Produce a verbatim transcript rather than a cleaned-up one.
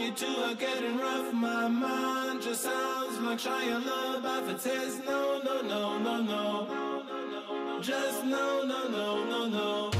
you two are getting rough. My mind just sounds like Shia LaBeouf. It says no, no, no, no, no. Just no, no, no, no, no.